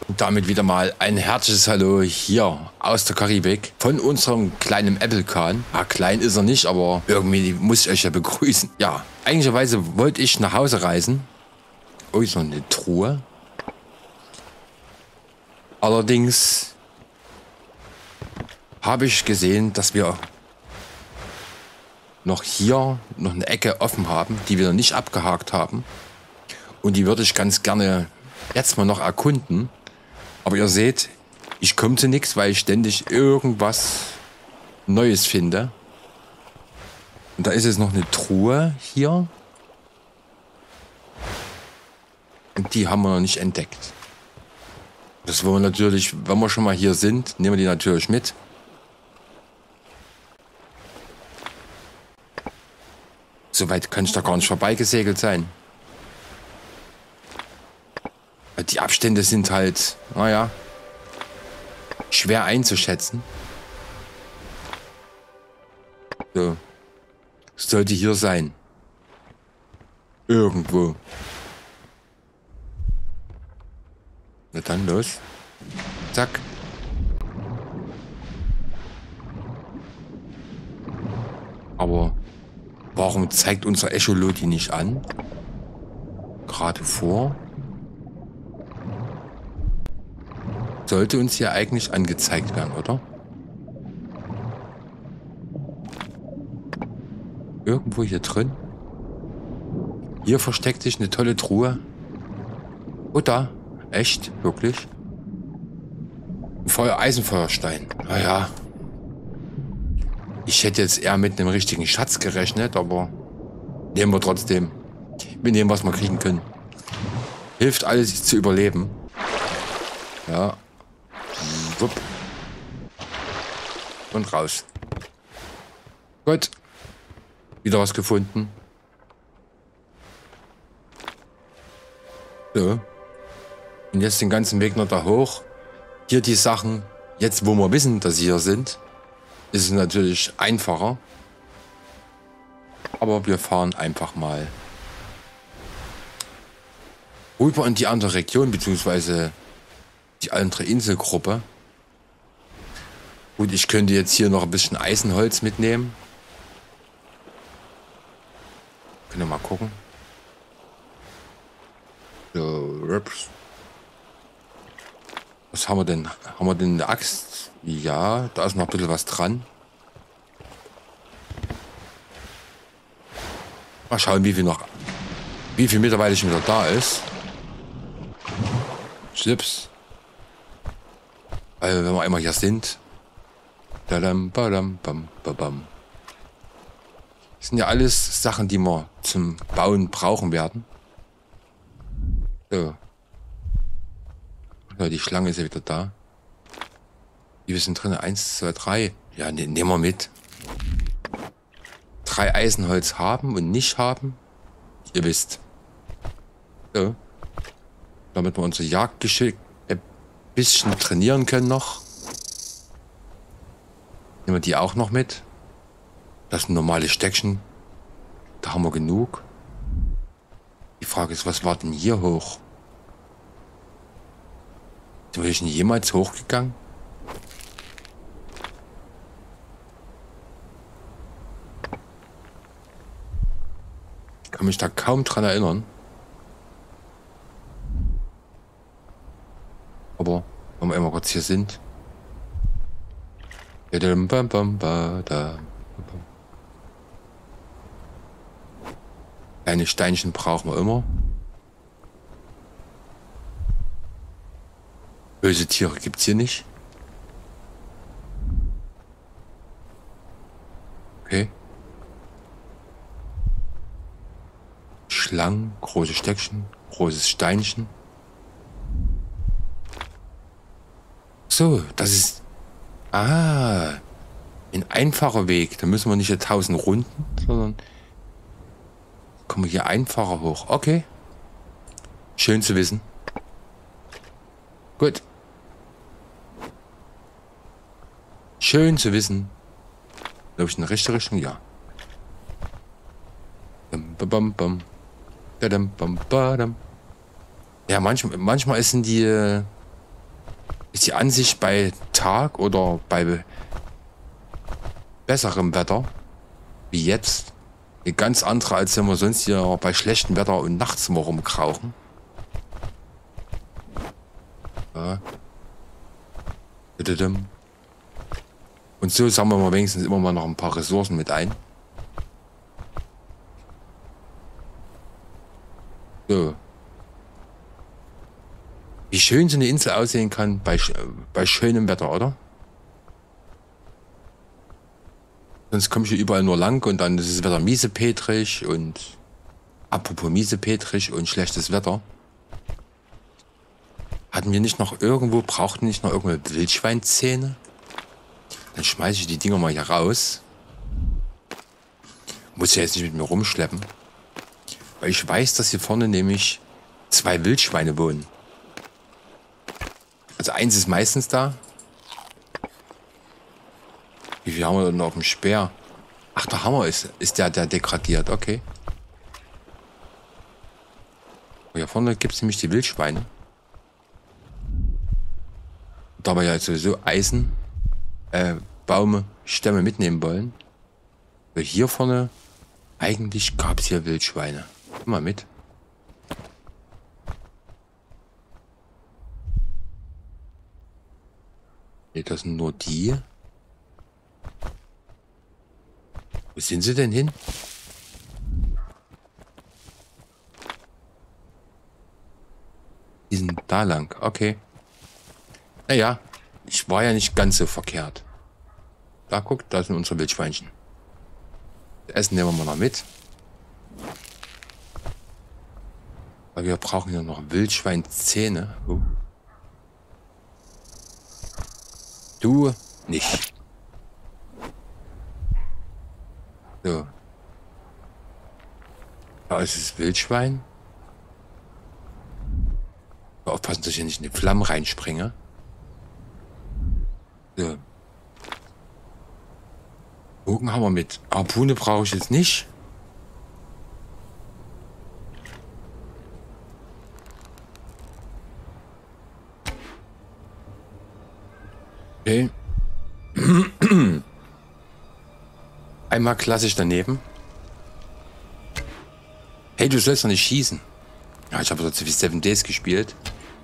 Und damit wieder mal ein herzliches Hallo hier aus der Karibik von unserem kleinen Apple-Kahn. Ja, klein ist er nicht, aber irgendwie muss ich euch ja begrüßen. Ja, eigentlicherweise wollte ich nach Hause reisen. Oh, ist noch eine Truhe. Allerdings habe ich gesehen, dass wir noch hier noch eine Ecke offen haben, die wir noch nicht abgehakt haben. Und die würde ich ganz gerne jetzt mal noch erkunden. Aber ihr seht, ich komme zu nichts, weil ich ständig irgendwas Neues finde. Und da ist jetzt noch eine Truhe hier. Und die haben wir noch nicht entdeckt. Das wollen wir natürlich, wenn wir schon mal hier sind, nehmen wir die natürlich mit. So weit kann ich da gar nicht vorbeigesegelt sein. Die Abstände sind halt, naja, schwer einzuschätzen. So. Sollte hier sein. Irgendwo. Na dann los. Zack. Aber warum zeigt unser Echolot die nicht an? Gerade vor. Sollte uns hier eigentlich angezeigt werden, oder? Irgendwo hier drin. Hier versteckt sich eine tolle Truhe. Oh, da. Echt? Wirklich? Ein Eisenfeuerstein. Naja. Ich hätte jetzt eher mit einem richtigen Schatz gerechnet, aber nehmen wir trotzdem. Wir nehmen, was wir kriegen können. Hilft alles zu überleben. Ja. Wupp. Und raus. Gut. Wieder was gefunden. So. Und jetzt den ganzen Weg noch da hoch. Hier die Sachen. Jetzt, wo wir wissen, dass sie hier sind, ist es natürlich einfacher. Aber wir fahren einfach mal rüber in die andere Region, beziehungsweise die andere Inselgruppe. Gut, ich könnte jetzt hier noch ein bisschen Eisenholz mitnehmen. Können wir mal gucken. So, was haben wir denn? Haben wir denn eine Axt? Ja, da ist noch ein bisschen was dran. Mal schauen, wie viel mittlerweile schon wieder da ist. Schlips. Weil wenn wir einmal hier sind. Das sind ja alles Sachen, die wir zum Bauen brauchen werden. So. Ja, die Schlange ist ja wieder da. Wie wir sind drin? 1, 2, 3. Ja, nehmen wir mit. 3 Eisenholz haben und nicht haben. Ihr wisst. So. Damit wir unser Jagdgeschick ein bisschen trainieren können noch. Nehmen wir die auch noch mit. Das sind normale Steckchen. Da haben wir genug. Die Frage ist, was war denn hier hoch? Sind wir denn jemals hochgegangen? Ich kann mich da kaum dran erinnern. Aber wenn wir einmal kurz hier sind. Kleine Steinchen brauchen wir immer. Böse Tiere gibt's hier nicht. Okay. Schlangen, große Steckchen, großes Steinchen. So, das ist... Ah, ein einfacher Weg. Da müssen wir nicht 1000 Runden, sondern kommen wir hier einfacher hoch. Okay. Schön zu wissen. Gut. Schön zu wissen. Glaube ich in die richtige Richtung? Ja. Ja, manchmal sind die ist die Ansicht bei Tag oder bei besserem Wetter, wie jetzt, eine ganz andere, als wenn wir sonst hier bei schlechtem Wetter und nachts mal rumkrauchen. Ja. Und so sammeln wir wenigstens immer mal noch ein paar Ressourcen mit ein. So. Wie schön so eine Insel aussehen kann bei schönem Wetter, oder? Sonst komme ich hier überall nur lang und dann ist das Wetter miesepetrig und apropos miesepetrig und schlechtes Wetter. Hatten wir nicht noch irgendwo, brauchten nicht noch irgendeine Wildschweinzähne? Dann schmeiße ich die Dinger mal hier raus. Muss ja jetzt nicht mit mir rumschleppen. Weil ich weiß, dass hier vorne nämlich 2 Wildschweine wohnen. Also eins ist meistens da. Wie viel haben wir denn auf dem Speer? Ach, der Hammer ist der degradiert, okay. Und hier vorne gibt es nämlich die Wildschweine. Da wir ja sowieso Eisen, Baume, Stämme mitnehmen wollen. Weil hier vorne, eigentlich gab es hier Wildschweine. Komm mal mit. Nee, das sind nur die. Wo sind sie denn hin? Die sind da lang, okay. Naja, ich war ja nicht ganz so verkehrt. Da guckt, da sind unsere Wildschweinchen. Das Essen nehmen wir mal noch mit. Weil wir brauchen ja noch Wildschweinzähne. Oh. Du nicht. So. Da ist das Wildschwein. Aufpassen, dass ich hier nicht in die Flammen reinspringe. So. Bogen haben wir mit. Harpune brauche ich jetzt nicht. Okay. Einmal klassisch daneben. Hey, du sollst doch nicht schießen. Ja, ich habe dazu wie 7 Days gespielt.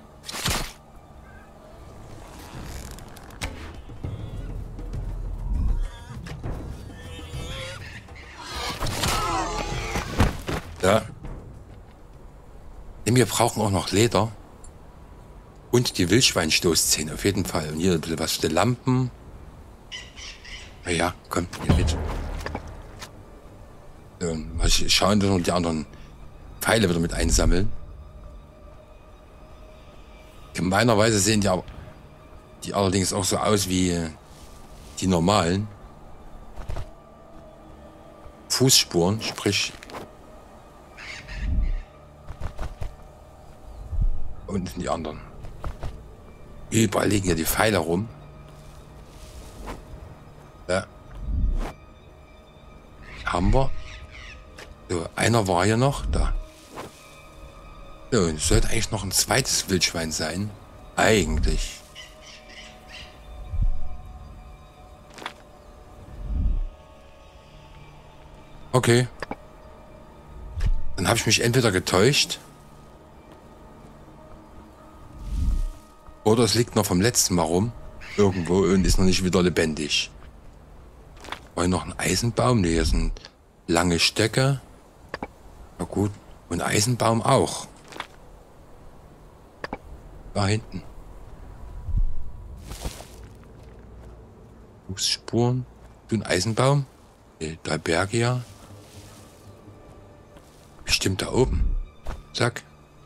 Ja. Denn wir brauchen auch noch Leder. Und die Wildschweinstoßzähne auf jeden Fall. Und hier ein bisschen was für die Lampen. Naja, komm, hier mit. So, mal schauen, dass wir die anderen Pfeile wieder mit einsammeln. Gemeinerweise sehen die allerdings auch so aus wie die normalen Fußspuren, sprich unten die anderen. Überall liegen ja die Pfeile rum. Ja. Haben wir. So, einer war hier noch da. So, es sollte eigentlich noch ein zweites Wildschwein sein. Eigentlich. Okay. Dann habe ich mich entweder getäuscht. Oder es liegt noch vom letzten Mal rum. Irgendwo und ist noch nicht wieder lebendig. War hier noch ein Eisenbaum? Ne, hier sind lange Stöcke. Na gut. Und Eisenbaum auch. Da hinten. Fußspuren. Du ein Eisenbaum? Ne, 3 Berge ja. Bestimmt da oben. Zack.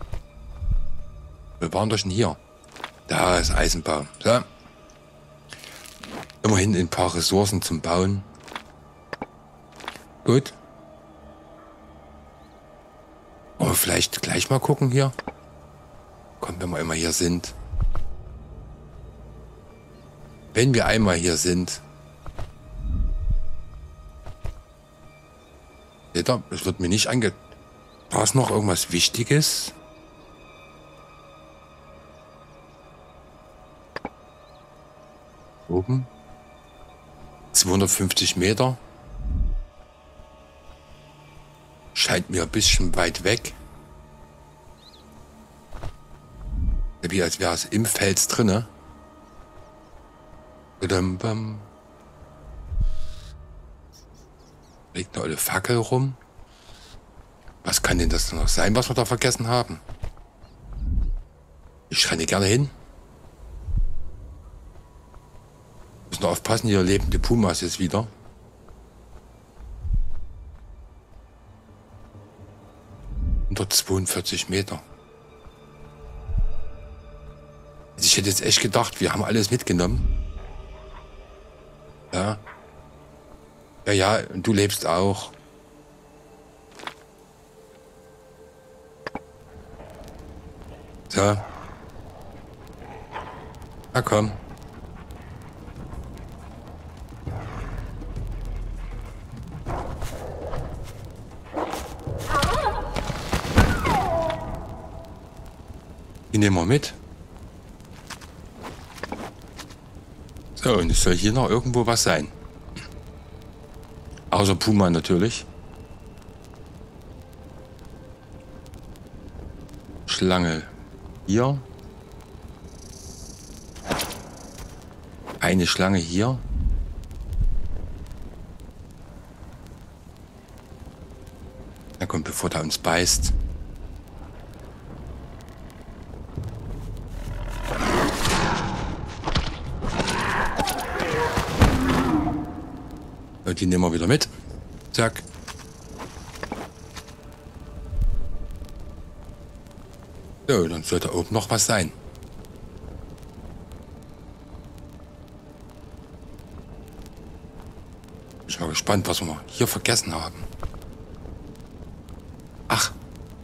Wir waren doch schon hier. Da ist Eisenbaum. So. Immerhin ein paar Ressourcen zum Bauen. Gut. Aber vielleicht gleich mal gucken hier. Kommt, wenn wir immer hier sind. Wenn wir einmal hier sind. Seht ihr, es wird mir nicht ange... War es noch irgendwas Wichtiges? Oben. 250 Meter. Scheint mir ein bisschen weit weg. Wie als wäre es im Fels drinne. Liegt eine olle Fackel rum. Was kann denn das noch sein, was wir da vergessen haben? Ich renne gerne hin. Müssen aufpassen, hier lebende Pumas jetzt wieder. Unter 42 Meter. Ich hätte jetzt echt gedacht, wir haben alles mitgenommen. Ja. Ja, und du lebst auch. So. Na komm. Die nehmen wir mit. So, und es soll hier noch irgendwo was sein. Außer Puma natürlich. Schlange hier. Eine Schlange hier. Na komm, bevor der uns beißt. Die nehmen wir wieder mit. Zack. So, dann sollte oben noch was sein. Ich bin mal gespannt, was wir hier vergessen haben. Ach.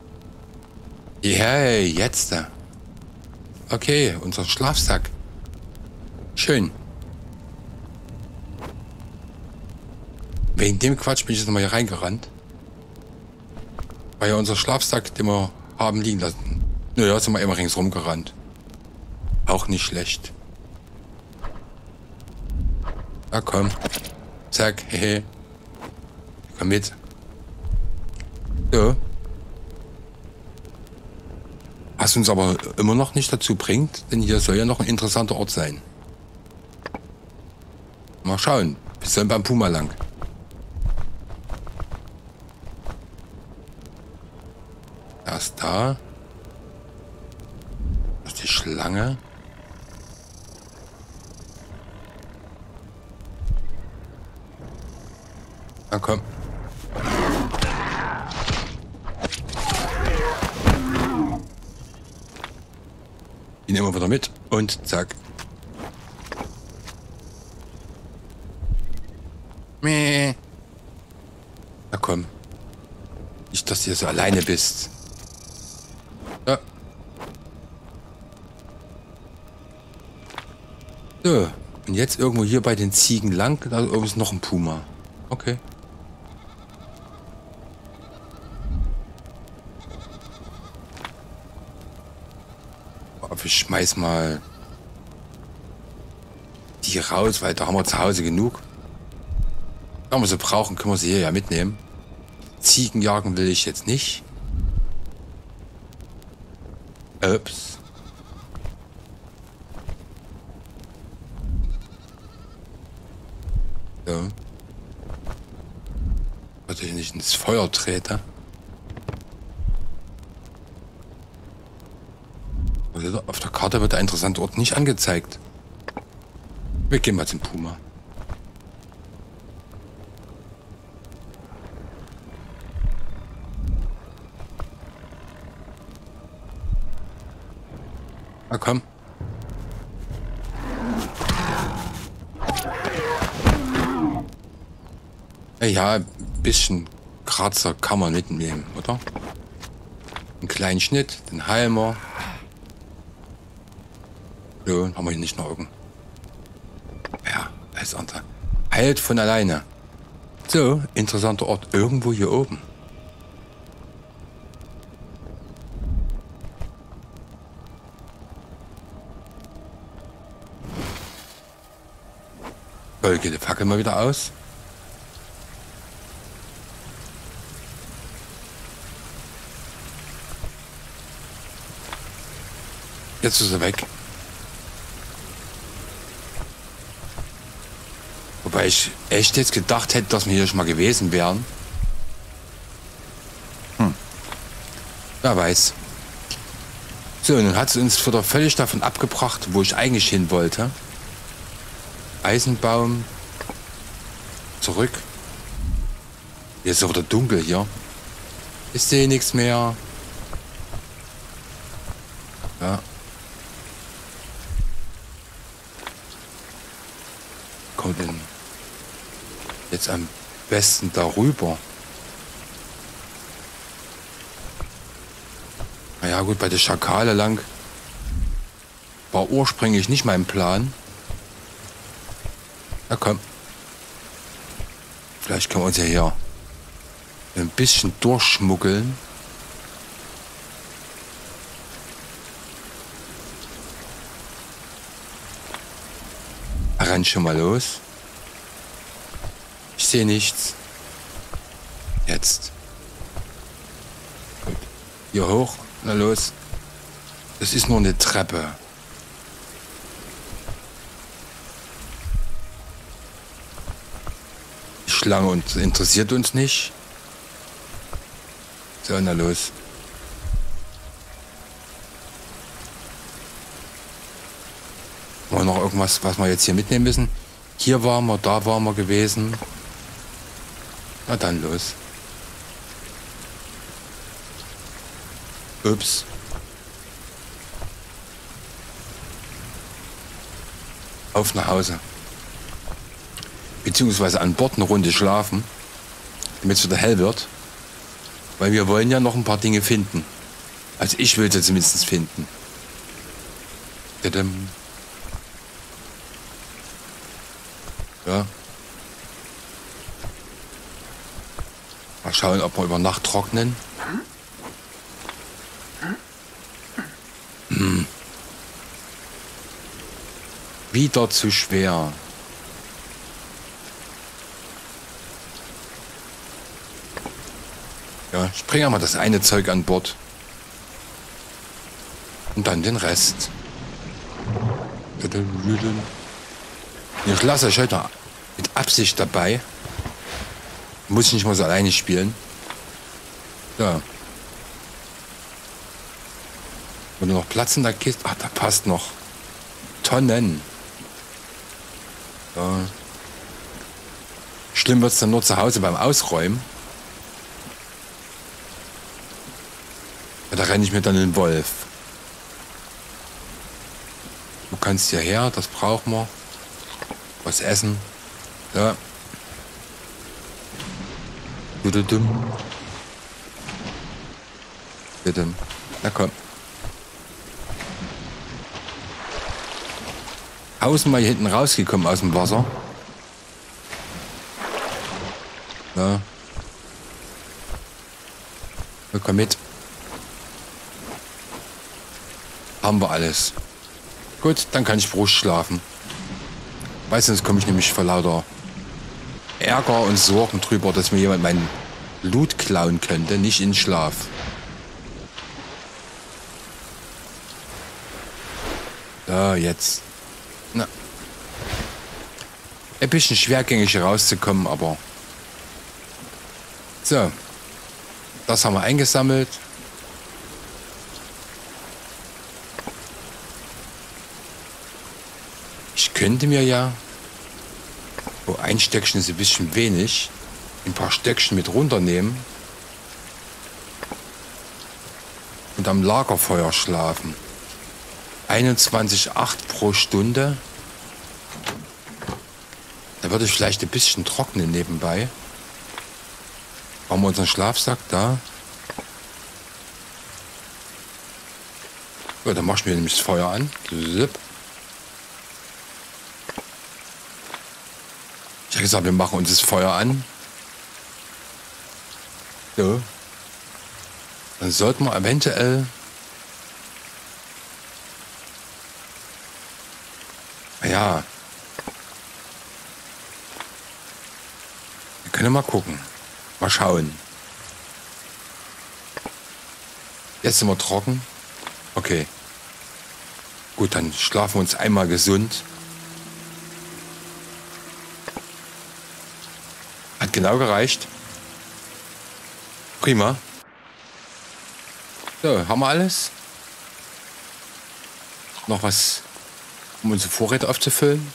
Hey, jetzt. Okay, unser Schlafsack. Schön. Wegen dem Quatsch bin ich jetzt nochmal hier reingerannt. Weil ja unser Schlafsack, den wir haben liegen lassen. Naja, sind wir immer ringsrum gerannt. Auch nicht schlecht. Na komm. Zack, hehe. Komm mit. So. Was uns aber immer noch nicht dazu bringt, denn hier soll ja noch ein interessanter Ort sein. Mal schauen. Wir sollen beim Puma lang. Erst da. Das ist die Schlange. Na komm. Die nehmen wir wieder mit. Und zack. Mäh. Na komm. Nicht, dass du hier so alleine bist. Ja. So. Und jetzt irgendwo hier bei den Ziegen lang. Da oben ist noch ein Puma. Okay. Aber ich schmeiß mal die raus, weil da haben wir zu Hause genug. Wenn wir sie brauchen, können wir sie hier ja mitnehmen. Ziegen jagen will ich jetzt nicht. Ups. So. Dass ich nicht ins Feuer trete. Also auf der Karte wird der interessante Ort nicht angezeigt. Wir gehen mal zum Puma. Na komm. Ja, ein bisschen Kratzer kann man mitnehmen, oder? Einen kleinen Schnitt, den Halmer. So, haben wir hier nicht noch irgend. Ja, alles andere. Heilt von alleine. So, interessanter Ort. Irgendwo hier oben. Toll, geht die Fackel mal wieder aus. Jetzt ist er weg. Wobei ich echt jetzt gedacht hätte, dass wir hier schon mal gewesen wären. Wer weiß. So, nun hat es uns wieder völlig davon abgebracht, wo ich eigentlich hin wollte. Eisenbaum. Zurück. Jetzt ist es wieder dunkel hier. Ich sehe nichts mehr. Ja. Kommt denn jetzt am besten darüber? Naja gut, bei der Schakale lang war ursprünglich nicht mein Plan. Na komm. Vielleicht können wir uns ja hier ein bisschen durchschmuggeln. Renn schon mal los. Ich sehe nichts. Jetzt. Gut. Hier hoch. Na los. Das ist nur eine Treppe. Die Schlange interessiert uns nicht. So, na los. Haben wir noch irgendwas, was wir jetzt hier mitnehmen müssen? Hier waren wir, da waren wir gewesen. Na dann los. Ups. Auf nach Hause. Beziehungsweise an Bord eine Runde schlafen, damit es wieder hell wird. Weil wir wollen ja noch ein paar Dinge finden. Also ich will sie zumindest finden. Tadam. Ja. Mal schauen, ob wir über Nacht trocknen. Wieder zu schwer. Ja, ich bringe mal das eine Zeug an Bord. Und dann den Rest. Ich lasse euch heute mit Absicht dabei. Muss ich nicht mal so alleine spielen. Ja. Wenn du noch Platz in der Kiste... Ach, da passt noch. Tonnen. Ja. Schlimm wird es dann nur zu Hause beim Ausräumen. Ja, da renne ich mir dann in den Wolf. Du kannst hierher, das brauchen wir. Was essen. Ja. Bitte. Na komm. Außen mal hier hinten rausgekommen aus dem Wasser. Ja. Na, komm mit. Haben wir alles. Gut, dann kann ich beruhigt schlafen. Weil sonst komme ich nämlich vor lauter Ärger und Sorgen drüber, dass mir jemand meinen Loot klauen könnte, nicht in Schlaf. So, jetzt. Na. Ein bisschen schwergängig hier rauszukommen, aber... So. Das haben wir eingesammelt. Ich könnte mir ja... Oh, ein Stöckchen ist ein bisschen wenig. Ein paar Stöckchen mit runternehmen. Und am Lagerfeuer schlafen. 21,8 pro Stunde. Da würde ich vielleicht ein bisschen trocknen nebenbei. Haben wir unseren Schlafsack da? So, dann mach ich mir nämlich das Feuer an. Ich habe gesagt, wir machen uns das Feuer an. So. Dann sollten wir eventuell... Ja. Können wir mal gucken. Mal schauen. Jetzt sind wir trocken. Okay. Gut, dann schlafen wir uns einmal gesund. Hat genau gereicht. Prima. So, haben wir alles? Noch was, um unsere Vorräte aufzufüllen?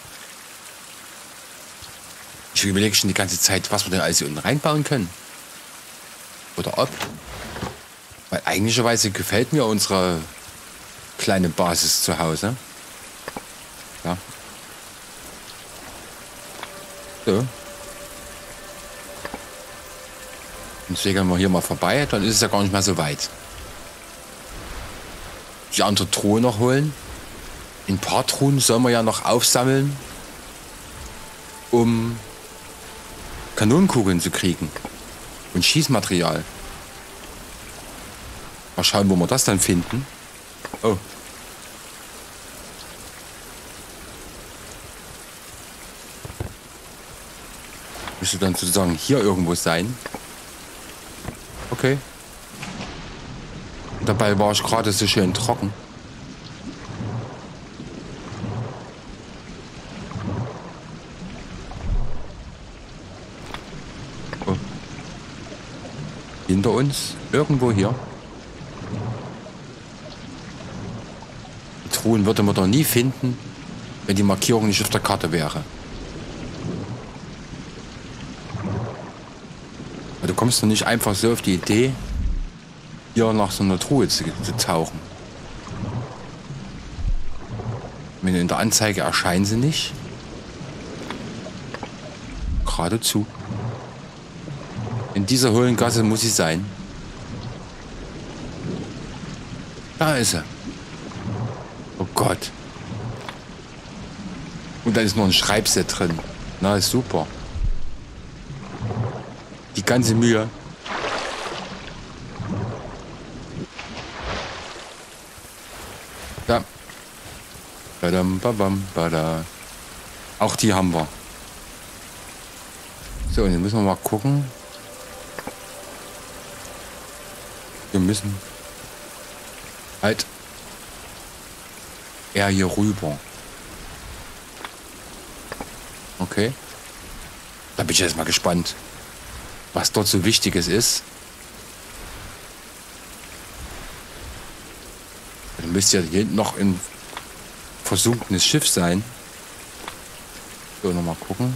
Ich überlege schon die ganze Zeit, was wir denn alles hier unten reinbauen können. Oder ob. Weil eigentlicherweise gefällt mir unsere kleine Basis zu Hause. Ja. So. Und segeln wir hier mal vorbei, dann ist es ja gar nicht mehr so weit. Die andere Truhe noch holen. Ein paar Truhen sollen wir ja noch aufsammeln, um Kanonenkugeln zu kriegen. Und Schießmaterial. Mal schauen, wo wir das dann finden. Oh. Müsste dann sozusagen hier irgendwo sein. Okay. Und dabei war ich gerade so schön trocken. Oh. Hinter uns, irgendwo hier. Die Truhen würde man doch nie finden, wenn die Markierung nicht auf der Karte wäre. Du kommst doch nicht einfach so auf die Idee, hier nach so einer Truhe zu tauchen. Wenn in der Anzeige erscheinen sie nicht. Geradezu. In dieser Höhlengasse muss sie sein. Da ist sie. Oh Gott. Und da ist noch ein Schreibset drin. Na, ist super. Die ganze Mühe. Ja. Badam, babam, bada. Auch die haben wir. So, und jetzt müssen wir mal gucken. Wir müssen halt eher hier rüber. Okay. Da bin ich jetzt mal gespannt, was dort so Wichtiges ist. Dann müsste ja hier hinten noch ein versunkenes Schiff sein. So, nochmal gucken.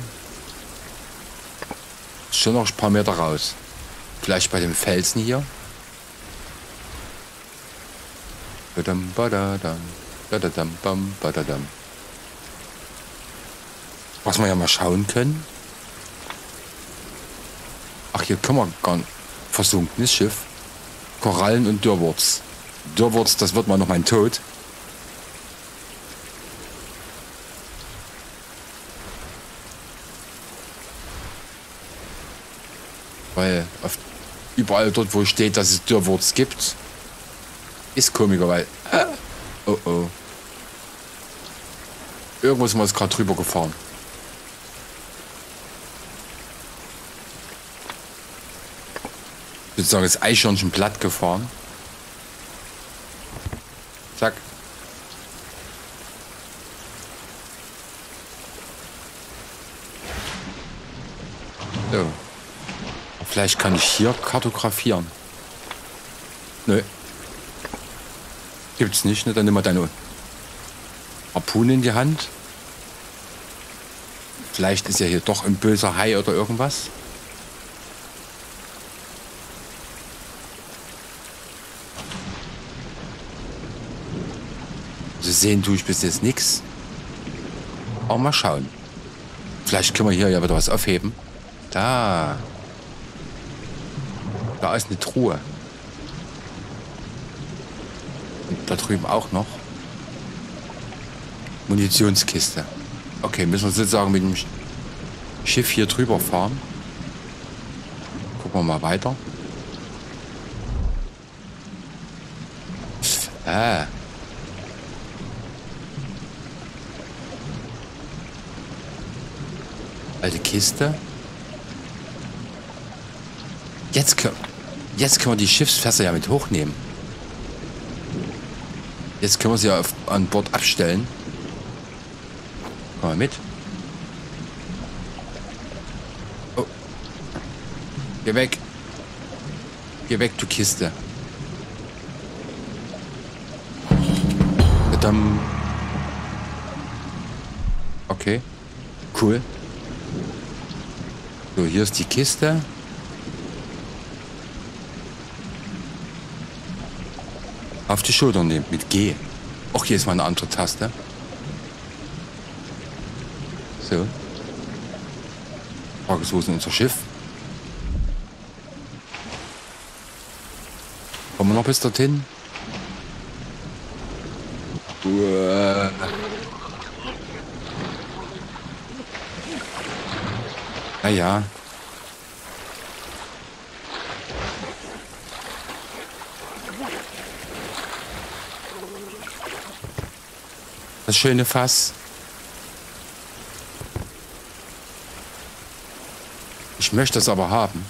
Ist schon noch ein paar Meter raus. Vielleicht bei dem Felsen hier. Badam, badadam, badadam, bam, badadam. Was wir ja mal schauen können. Ach, hier können wir gar nicht. Versunkenes Schiff. Korallen und Dürrwurz. Dürrwurz, das wird mal noch mein Tod. Weil überall dort, wo steht, dass es Dürrwurz gibt, ist komischer, weil... Oh oh. Irgendwo sind wir jetzt gerade drüber gefahren. Sozusagen das Eichhörnchen platt gefahren. Zack. So. Vielleicht kann ich hier kartografieren. Nö. Gibt's nicht, ne? Dann nimm mal deine Harpune in die Hand. Vielleicht ist ja hier doch ein böser Hai oder irgendwas. Also sehen tue ich bis jetzt nichts. Aber mal schauen. Vielleicht können wir hier ja wieder was aufheben. Da. Da ist eine Truhe. Und da drüben auch noch. Munitionskiste. Okay, müssen wir sozusagen mit dem Schiff hier drüber fahren. Gucken wir mal weiter. Alte Kiste. Jetzt können wir die Schiffsfässer ja mit hochnehmen. Jetzt können wir sie ja an Bord abstellen. Komm mal mit. Oh. Geh weg. Geh weg, du Kiste. Dann. Okay. Cool. So, hier ist die Kiste. Auf die Schulter nehmen mit G. Auch hier ist mal eine andere Taste. So. Frage ist, wo ist denn unser Schiff? Kommen wir noch bis dorthin? Naja. Das schöne Fass. Ich möchte es aber haben.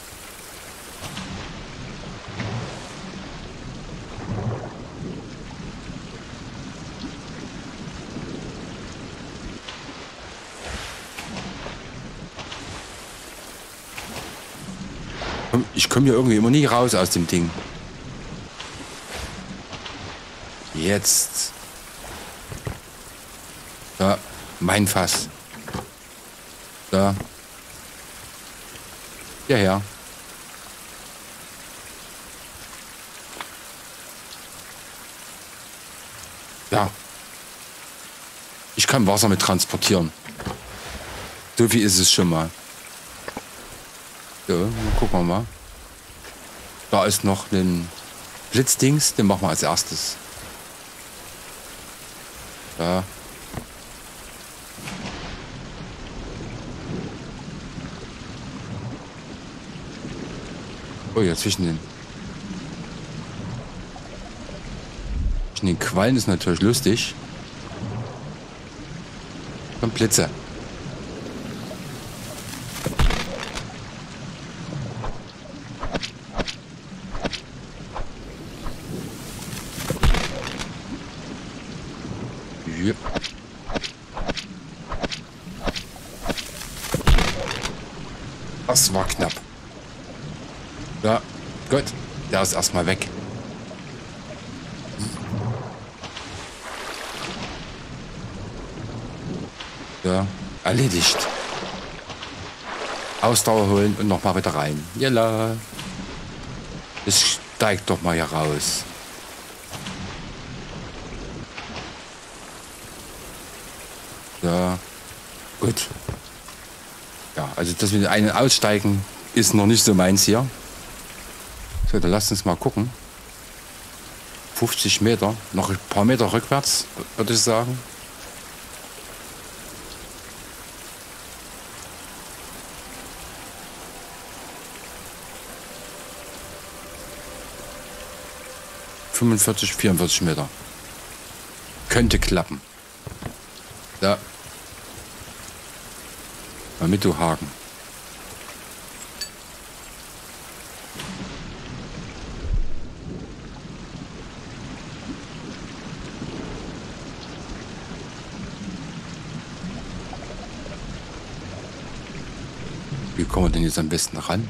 Ich komme hier irgendwie immer nie raus aus dem Ding. Jetzt. Da, mein Fass. Da. Ja. Ja. Ich kann Wasser mit transportieren. So viel ist es schon mal. So, gucken wir mal. Da ist noch ein Blitzdings, den machen wir als erstes. Da. Oh ja, zwischen den Quallen ist natürlich lustig. Und Blitze. Yep. Das war knapp. Ja, gut. Der ist erstmal weg. Ja, erledigt. Ausdauer holen und nochmal wieder rein. Jalla. Es steigt doch mal hier raus. Ja, gut. Ja, also das mit einem Aussteigen ist noch nicht so meins hier. So, dann lasst uns mal gucken. 50 Meter, noch ein paar Meter rückwärts, würde ich sagen. ...45, 44 Meter. Könnte klappen. Da. Mal mit, du Haken. Wie kommen wir denn jetzt am besten ran?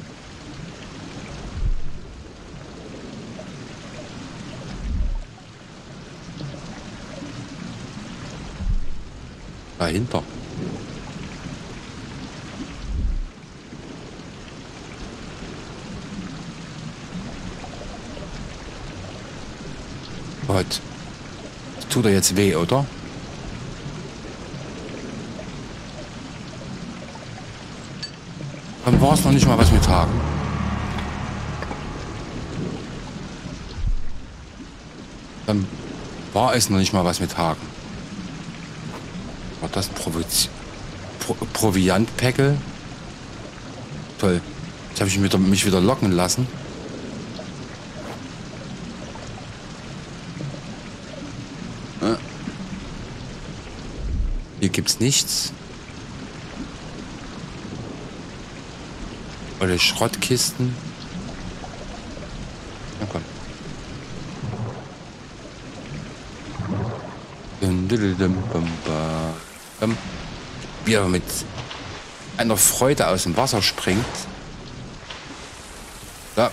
Dahinter. Gott. Das tut er jetzt weh, oder? Dann war es noch nicht mal was mit Haken. Dann war es noch nicht mal was mit Haken. War das Proviantpäckel? Toll. Jetzt habe ich mich wieder locken lassen. Hier gibt's nichts. Alle Schrottkisten. Na komm. Dum, dum, dum, bum, bum. Wie er mit einer Freude aus dem Wasser springt. Da.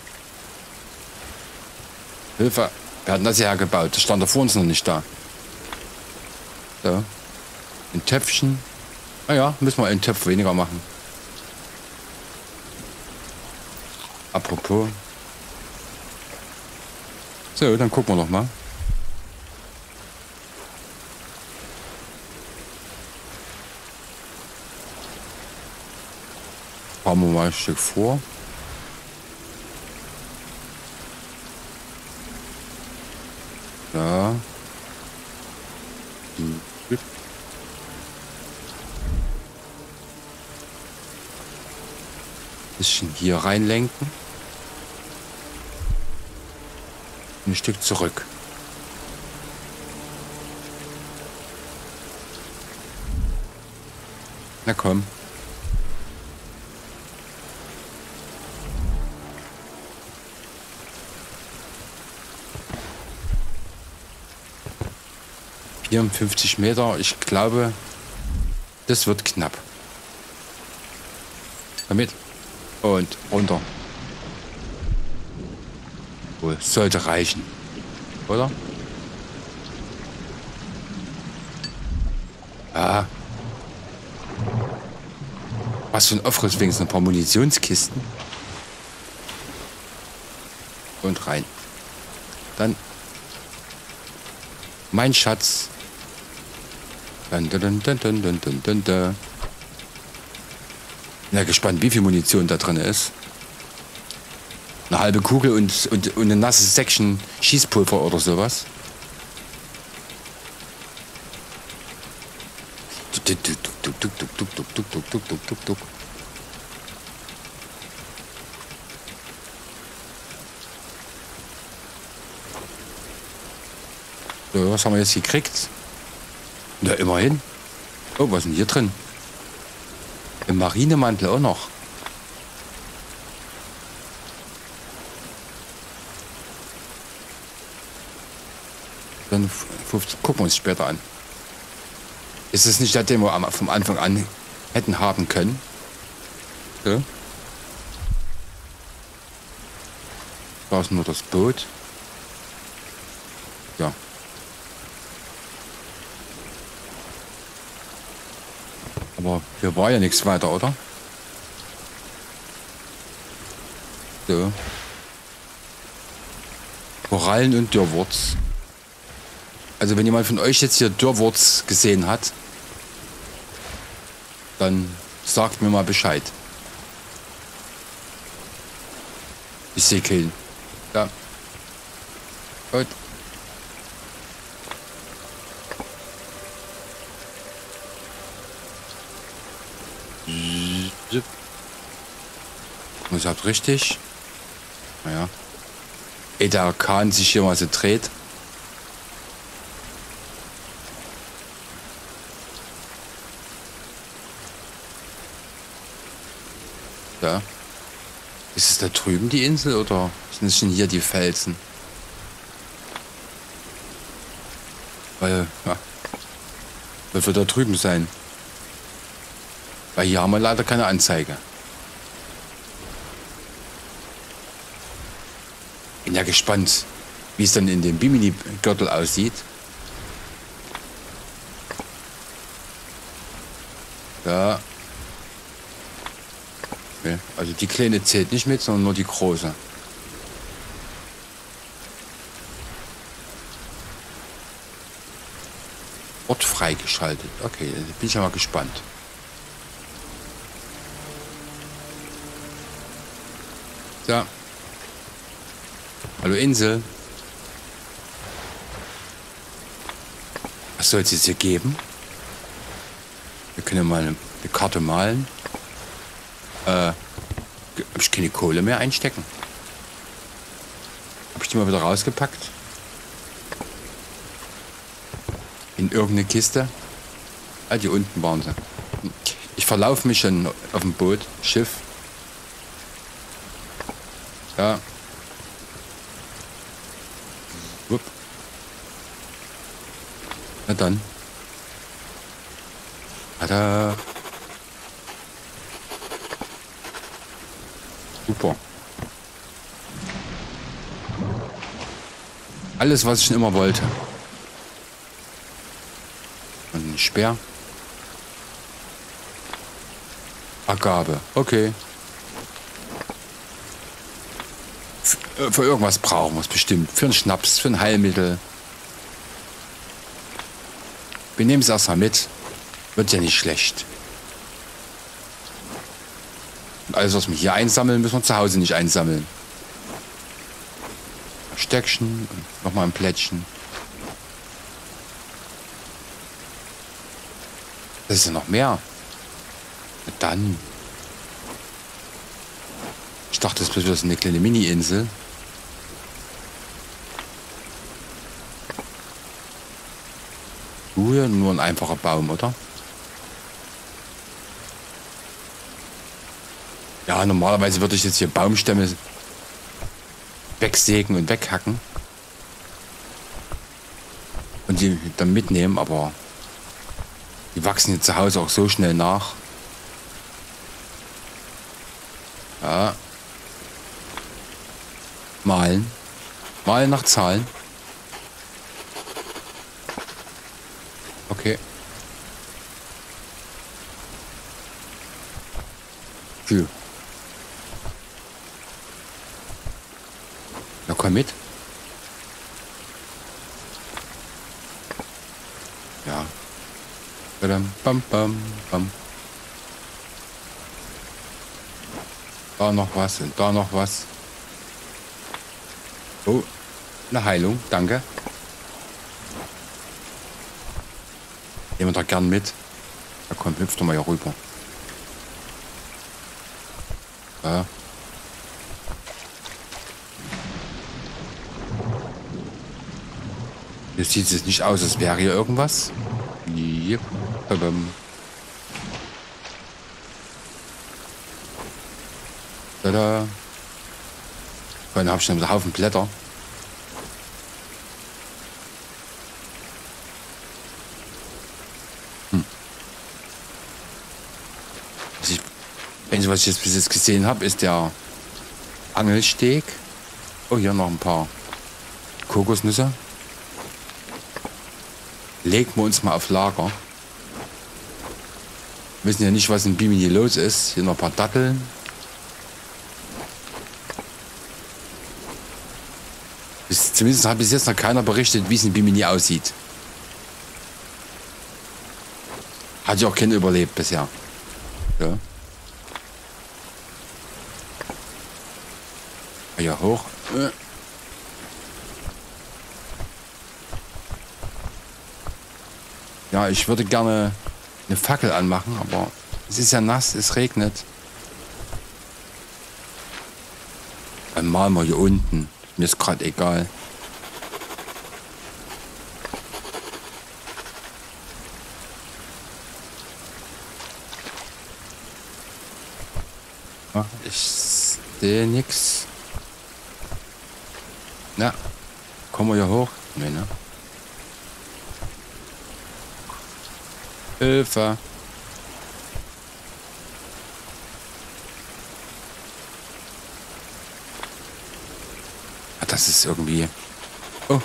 Hilfe. Wir hatten das ja gebaut. Das stand da vor uns noch nicht da. So. Ein Töpfchen. Naja, müssen wir einen Topf weniger machen. Apropos. So, dann gucken wir noch mal. Fahren wir mal ein Stück vor. Da. Bisschen hier reinlenken. Ein Stück zurück. Na komm. Meter, ich glaube, das wird knapp. Damit und runter. Wohl, sollte reichen, oder? Ah. Was für ein Aufriss, wenigstens ein paar Munitionskisten. Und rein. Dann mein Schatz. Dun, dun, dun, dun, dun, dun, dun, dun. Ja, gespannt, wie viel Munition da drin ist. Eine halbe Kugel und eine nasse Säckchen Schießpulver oder sowas. So, was haben wir jetzt gekriegt? Na, immerhin. Oh, was ist denn hier drin? Im Marinemantel auch noch. Dann 50, gucken wir uns später an. Ist es nicht der, den wir vom Anfang an hätten haben können? So. Da ist nur das Boot. Ja. Aber hier war ja nichts weiter, oder? So. Korallen und Dürrwurz. Also wenn jemand von euch jetzt hier Dürrwurz gesehen hat, dann sagt mir mal Bescheid. Ich sehe keinen. Ja. Gut. Und sagt richtig. Naja. Ehe der Kahn sich hier mal so dreht. Ja. Ist es da drüben die Insel oder sind es schon hier die Felsen? Weil, ja. Was wird da drüben sein? Weil hier haben wir leider keine Anzeige. Bin ja gespannt, wie es dann in dem Bimini-Gürtel aussieht. Ja. Okay. Also die kleine zählt nicht mit, sondern nur die große. Ort freigeschaltet. Okay, da bin ich ja mal gespannt. So. Hallo Insel. Was soll es jetzt hier geben? Wir können mal eine Karte malen. Habe ich keine Kohle mehr einstecken? Habe ich die mal wieder rausgepackt? In irgendeine Kiste? Ah, die unten waren sie. Ich verlaufe mich schon auf dem Boot, Schiff. Ja. dann. Tada. Super. Alles, was ich schon immer wollte. Und ein Speer. Agabe. Okay. Für irgendwas brauchen wir es bestimmt. Für einen Schnaps, für ein Heilmittel. Wir nehmen es erstmal mit. Wird ja nicht schlecht. Und alles, was wir hier einsammeln, müssen wir zu Hause nicht einsammeln. Ein Stöckchen und nochmal ein Plättchen. Das ist ja noch mehr. Na dann. Ich dachte, das ist eine kleine Mini-Insel. Hier nur ein einfacher Baum, oder? Ja, normalerweise würde ich jetzt hier Baumstämme wegsägen und weghacken. Und die dann mitnehmen, aber die wachsen jetzt zu Hause auch so schnell nach. Ja. Malen. Malen nach Zahlen. Okay. Phew. Na komm mit. Ja. Bam, bam, bam, bam. Da noch was und da noch was. Oh, eine Heilung, danke. Nehmen wir da gern mit. Da komm, hüpf doch mal hier rüber. Ja. Jetzt sieht es nicht aus, als wäre hier irgendwas. Yep. Tada. Dann habe ich einen Haufen Blätter. Was ich jetzt bis jetzt gesehen habe, ist der Angelsteg. Oh, hier noch ein paar Kokosnüsse. Legen wir uns mal auf Lager. Wir wissen ja nicht, was in Bimini los ist. Hier noch ein paar Datteln. Zumindest hat bis jetzt noch keiner berichtet, wie es in Bimini aussieht. Hat ja auch keiner überlebt bisher. Ja. Ja, hoch. Ja, ich würde gerne eine Fackel anmachen, aber es ist ja nass, es regnet. Dann malen wir hier unten. Mir ist gerade egal. Ich sehe nichts. Na, kommen wir hier hoch? Nee, ne? Hilfe. Ah, das ist irgendwie... Oh.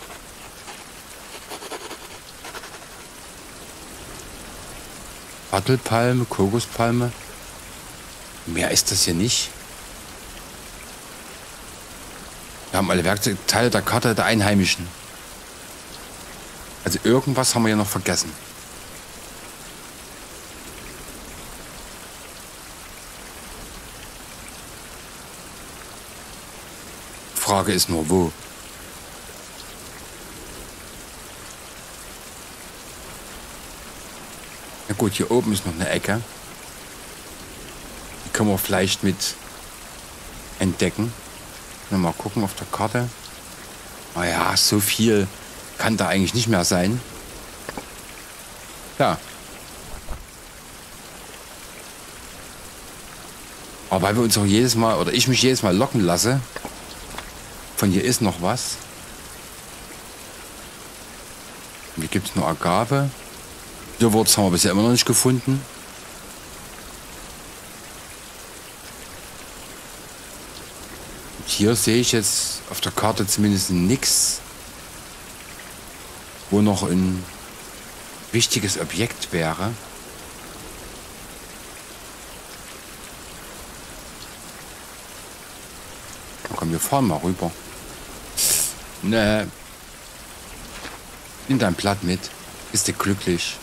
Wattelpalme, Kokospalme. Mehr ist das hier nicht. Wir haben alle Werkzeugteile der Karte der Einheimischen. Also irgendwas haben wir ja noch vergessen. Frage ist nur, wo? Na gut, hier oben ist noch eine Ecke. Die können wir vielleicht mit entdecken. Mal gucken auf der Karte. Naja, so viel kann da eigentlich nicht mehr sein. Ja. Aber weil wir uns auch jedes Mal, oder ich mich jedes Mal locken lasse, von hier ist noch was. Hier gibt es nur Agave. Gewürz haben wir bisher immer noch nicht gefunden. Und hier sehe ich jetzt auf der Karte zumindest nichts, wo noch ein wichtiges Objekt wäre. Na komm, wir fahren mal rüber. Ne. Nimm dein Blatt mit. Bist du glücklich?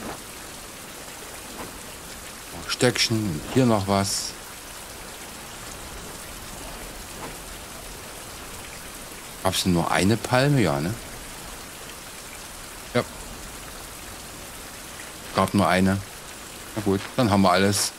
Stöckchen und hier noch was. Gab es nur eine Palme? Ja, ne? Ja. Gab nur eine. Na gut, dann haben wir alles.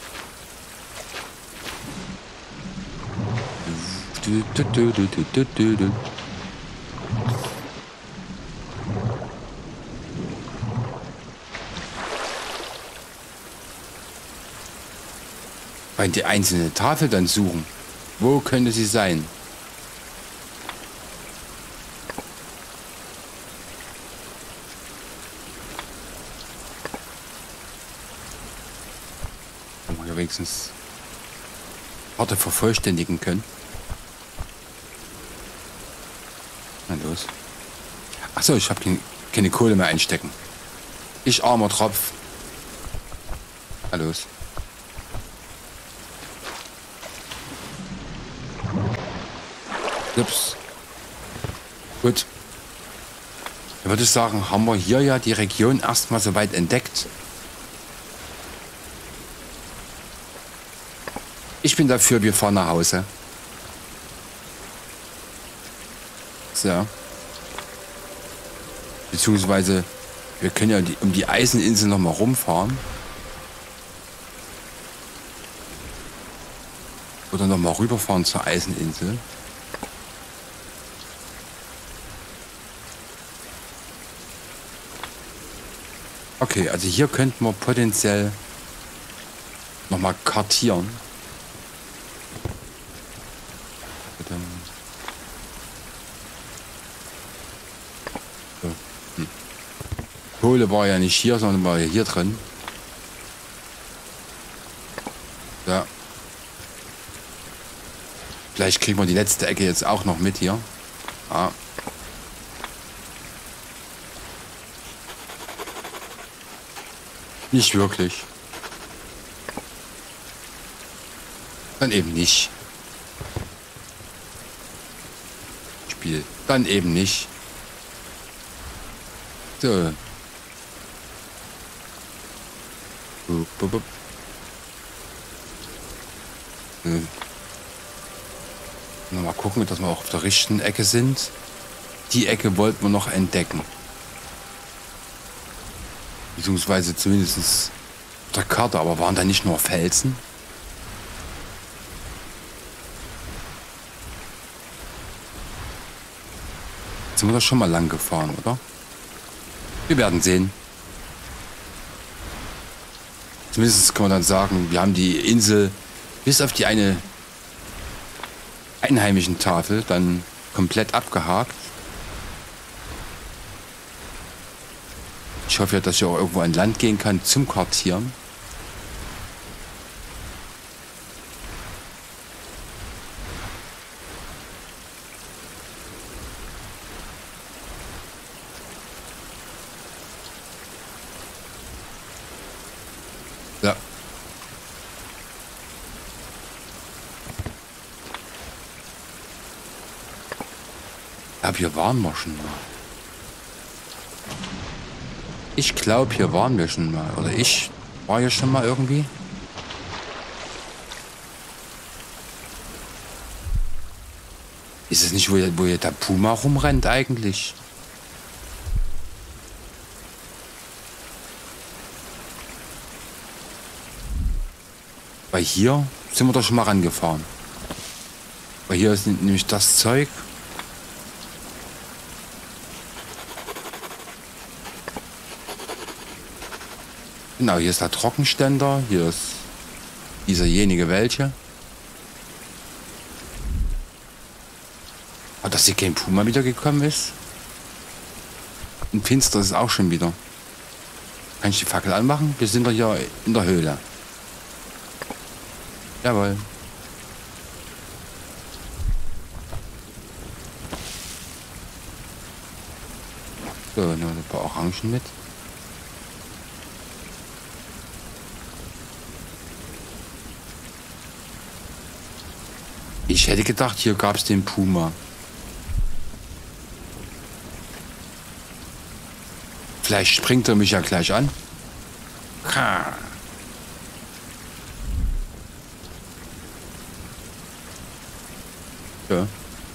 Bei die einzelne Tafel dann suchen. Wo könnte sie sein? Wenn wir wenigstens Karte vervollständigen können. Na los. Achso, ich habe keine Kohle mehr einstecken. Ich armer Tropf. Na los. Ups. Gut. Dann würde ich sagen, haben wir hier ja die Region erstmal soweit entdeckt. Ich bin dafür, wir fahren nach Hause. So. Beziehungsweise, wir können ja um die Eiseninsel nochmal rumfahren. Oder nochmal rüberfahren zur Eiseninsel. Okay, also hier könnten wir potenziell nochmal kartieren. So. Kohle war ja nicht hier, sondern war ja hier drin. Ja. Vielleicht kriegen wir die letzte Ecke jetzt auch noch mit hier. Ah. Nicht wirklich. Dann eben nicht. Spiel. Dann eben nicht. So. Mal gucken, dass wir auch auf der richtigen Ecke sind. Die Ecke wollten wir noch entdecken. Beziehungsweise zumindest auf der Karte, aber waren da nicht nur Felsen? Jetzt sind wir doch schon mal lang gefahren, oder? Wir werden sehen. Zumindest kann man dann sagen, wir haben die Insel bis auf die eine einheimischen Tafel dann komplett abgehakt. Ich hoffe ja, dass ich auch irgendwo an Land gehen kann zum Kartieren. Ja. Aber hier waren wir schon mal. Ich glaube, hier waren wir schon mal. Oder ich war hier schon mal irgendwie. Ist es nicht, wo hier der Puma rumrennt eigentlich? Weil hier sind wir doch schon mal rangefahren. Weil hier ist nämlich das Zeug. Genau, hier ist der Trockenständer, hier ist dieserjenige welche. Aber dass hier kein Puma wiedergekommen ist? Und finster ist es auch schon wieder. Kann ich die Fackel anmachen? Wir sind doch hier in der Höhle. Jawohl. So, nehmen wir ein paar Orangen mit. Ich hätte gedacht, hier gab es den Puma. Vielleicht springt er mich ja gleich an. Ha. Ja.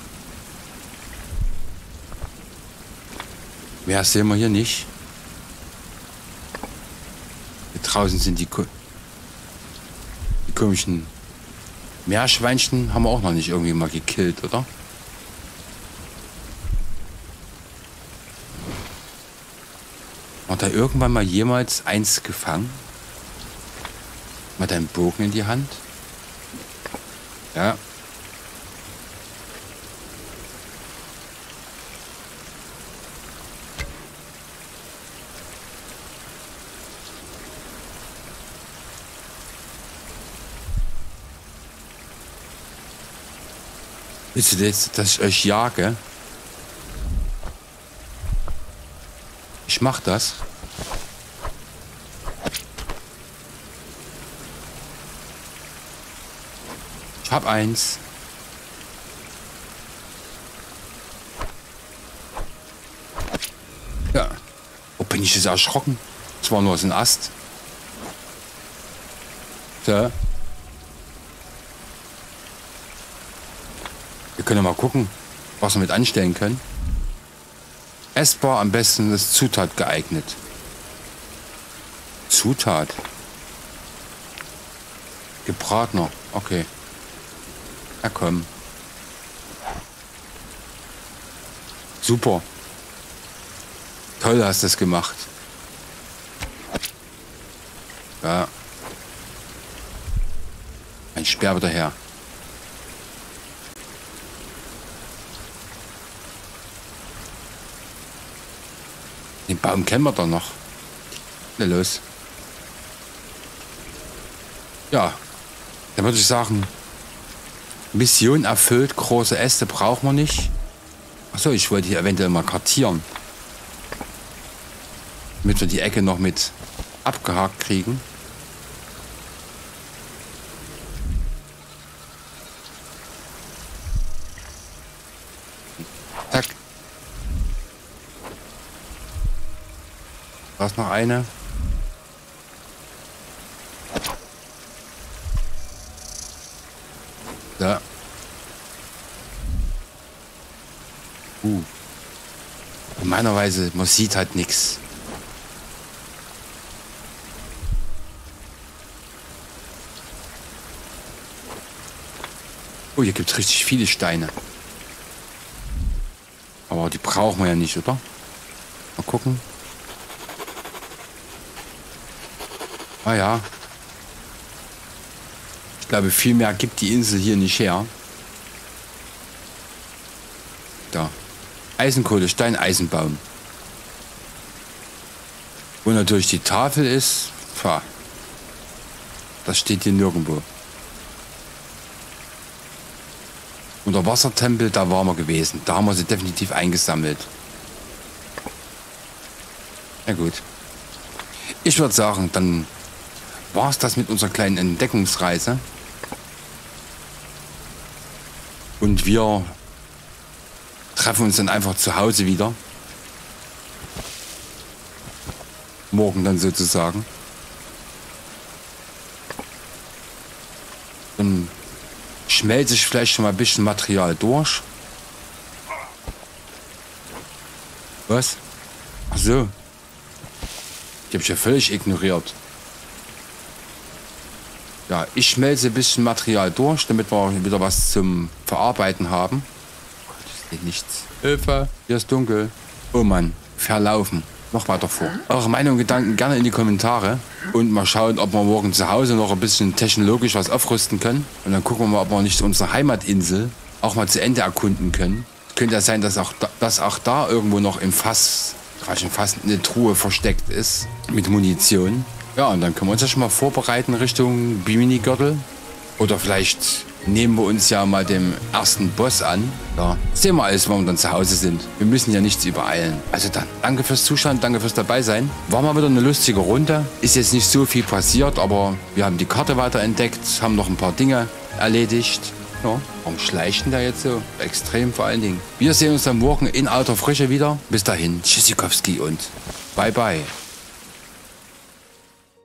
Mehr sehen wir hier nicht. Hier draußen sind die komischen Meerschweinchen, haben wir auch noch nicht irgendwie mal gekillt, oder? Hat da irgendwann mal jemals eins gefangen? Mal deinen Bogen in die Hand? Ja. Willst du das, dass ich euch jage? Ich mach das. Ich hab eins. Ja. Oh, bin ich jetzt erschrocken? Das war nur so ein Ast. So. Wir können mal gucken, was wir mit anstellen können. Essbar, am besten ist Zutat geeignet. Zutat. Gebratener. Okay. Na komm. Super. Toll hast du es gemacht. Ja. Ein Speer wieder her. Den Baum kennen wir doch noch. Na los. Ja, dann würde ich sagen, Mission erfüllt, große Äste brauchen wir nicht. Achso, ich wollte hier eventuell mal kartieren. Damit wir die Ecke noch mit abgehakt kriegen. Zack. Da ist noch eine. Da. In meiner Weise, man sieht halt nichts. Oh, hier gibt es richtig viele Steine. Aber die brauchen wir ja nicht, oder? Mal gucken. Ah ja. Ich glaube, viel mehr gibt die Insel hier nicht her. Da. Eisenkohle, Stein, Eisenbaum. Wo natürlich die Tafel ist, pah, das steht hier nirgendwo. Und der Wassertempel, da waren wir gewesen. Da haben wir sie definitiv eingesammelt. Na gut. Ich würde sagen, dann war es das mit unserer kleinen Entdeckungsreise. Und wir treffen uns dann einfach zu Hause wieder. Morgen dann sozusagen. Dann schmelze ich vielleicht schon mal ein bisschen Material durch. Was? Ach so. Die habe ich ja völlig ignoriert. Ja, ich schmelze ein bisschen Material durch, damit wir wieder was zum Verarbeiten haben. Oh Gott, ich sehe nichts. Hilfe, hier ist dunkel. Oh Mann, verlaufen. Noch weiter vor. Eure Meinung und Gedanken gerne in die Kommentare. Und mal schauen, ob wir morgen zu Hause noch ein bisschen technologisch was aufrüsten können. Und dann gucken wir mal, ob wir nicht unsere Heimatinsel auch mal zu Ende erkunden können. Könnte ja sein, dass auch da irgendwo noch im Fass schon fast eine Truhe versteckt ist mit Munition. Ja, und dann können wir uns ja schon mal vorbereiten Richtung Bimini-Gürtel. Oder vielleicht nehmen wir uns ja mal dem ersten Boss an. Ja, sehen wir alles, wenn wir dann zu Hause sind. Wir müssen ja nichts übereilen. Also dann, danke fürs Zuschauen, danke fürs Dabeisein. War mal wieder eine lustige Runde. Ist jetzt nicht so viel passiert, aber wir haben die Karte weiterentdeckt, haben noch ein paar Dinge erledigt. Ja, warum schleichen da jetzt so? Extrem vor allen Dingen. Wir sehen uns am Morgen in alter Frische wieder. Bis dahin, Tschüssikowski und bye bye.